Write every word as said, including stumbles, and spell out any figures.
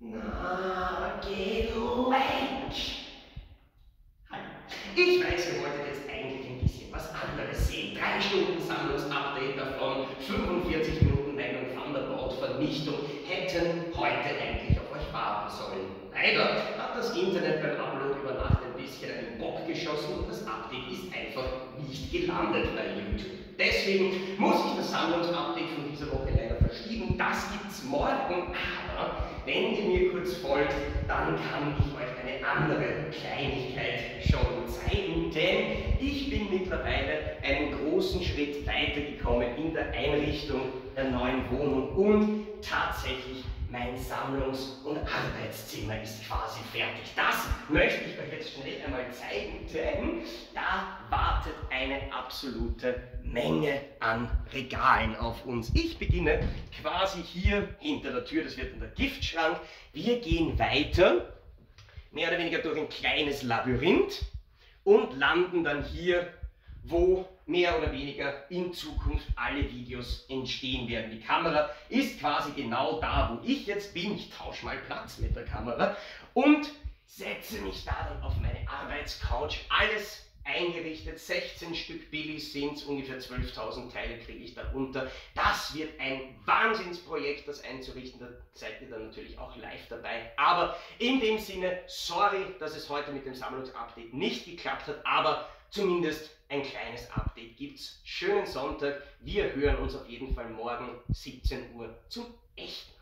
Na, geh weg! Hallo. Ich weiß, ihr wolltet jetzt eigentlich ein bisschen was anderes sehen. Drei Stunden Sammlungsupdate davon, fünfundvierzig Minuten Meldung Thunderbolt-Vernichtung hätten heute eigentlich auf euch warten sollen. Leider hat das Internet beim Upload über Nacht ein bisschen einen Bock geschossen und das Update ist einfach nicht gelandet bei YouTube. Deswegen muss ich das Sammlungsupdate von dieser Woche leider verschieben. Das gibt's morgen, aber wenn ihr mir kurz folgt, dann kann ich euch eine andere Kleinigkeit schon zeigen, denn ich bin mittlerweile einen großen Schritt weitergekommen in der Einrichtung der neuen Wohnung und tatsächlich mein Sammlungs- und Arbeitszimmer ist quasi fertig. Das möchte ich euch jetzt schnell einmal zeigen, denn da wartet eine absolute Menge an Regalen auf uns. Ich beginne quasi hier hinter der Tür, das wird dann der Giftschrank. Wir gehen weiter, mehr oder weniger durch ein kleines Labyrinth und landen dann hier, wo mehr oder weniger in Zukunft alle Videos entstehen werden. Die Kamera ist quasi genau da, wo ich jetzt bin. Ich tausche mal Platz mit der Kamera und setze mich da dann auf meine Arbeitscouch. Alles eingerichtet, sechzehn Stück Billies sind es, ungefähr zwölftausend Teile kriege ich darunter. Das wird ein Wahnsinnsprojekt, das einzurichten, da seid ihr dann natürlich auch live dabei. Aber in dem Sinne, sorry, dass es heute mit dem Sammlungsupdate nicht geklappt hat, aber zumindest ein kleines Update gibt's. Schönen Sonntag, wir hören uns auf jeden Fall morgen siebzehn Uhr zum echten